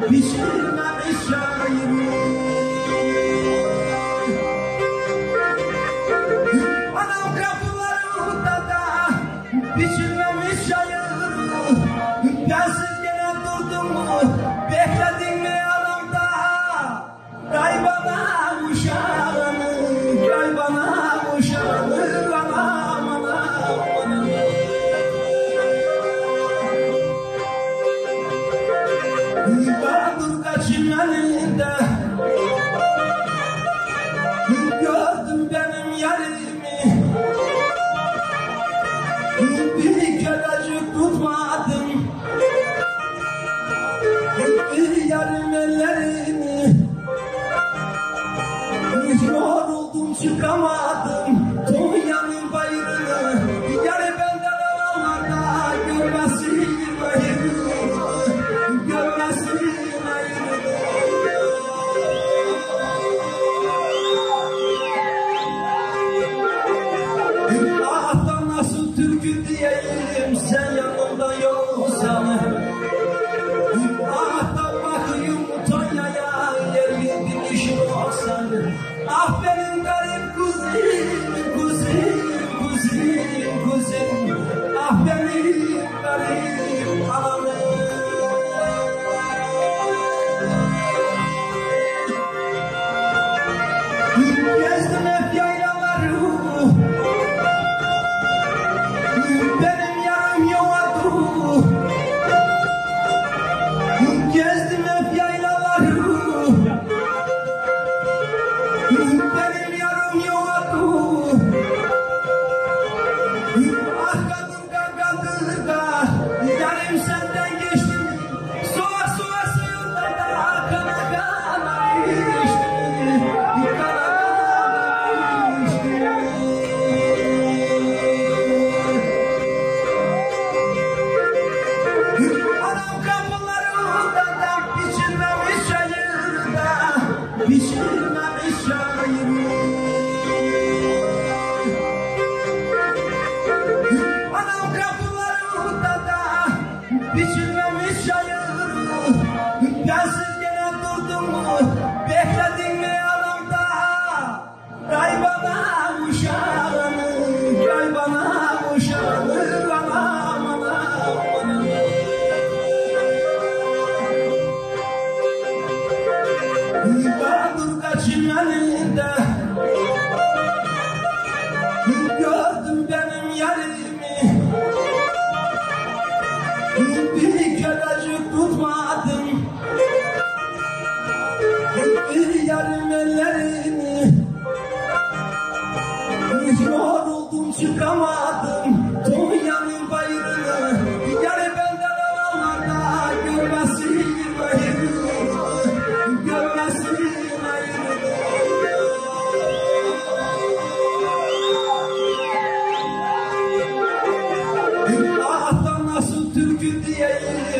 biçilmemiş şairim. Anam kapılarında da biçilmemiş şairim. Bensiz gene durdum mu, bekledin mi yanımda? Gay bana uşağını, gay bana uşağını, anam anam anam. Vardır çimeninde, gördüm benim yerimi. Bir kerecik tutmadım yarım ellerini. Yoruldum çıkamadım Konya'nın bayırını. Yarı benden olanlarda görmesin bayırını, görmesin ayırını. Ah'tan nasıl türkü diyeyim sen yanımda yoksan. Ah'tan bakayım Tonya'ya yerli bir iş olsan. Ah benim garip kuzim, kuzim, kuzim, kuzim. Ah benim garip anam. Gezdim hep yaylaları, benim yarım yoğadı. Gezdim hep yaylaları, benim yarım yoğadı. Ah kadın da yarım senden geçti. Soğuk soğuk suyunda da kana kana içti. Anam kapılarında da biçilmemiş şairda, biçilmemiş şairim. Anam kapılarında da biçilmemiş şairim. Bensiz gene durdum mu, bekledin mi yanımda? Gay bana uşağını, gay bana uşağını, anam anam anam. Vardır çimeninde, gördüm benim yerimi. Bir kerecik tutmadım yarım ellerini. Yoruldum çıkamadım Konya'nın bayırını. Yarı benden olanlarda görmesin bayırını, görmesin ayırını. Ah'tan nasıl türkü diyeyim